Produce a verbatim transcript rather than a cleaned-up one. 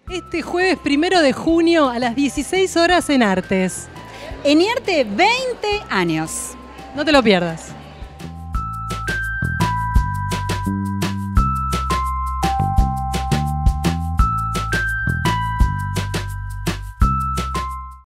Este jueves primero de junio a las dieciséis horas en Artes. En IARTE, veinte años. No te lo pierdas.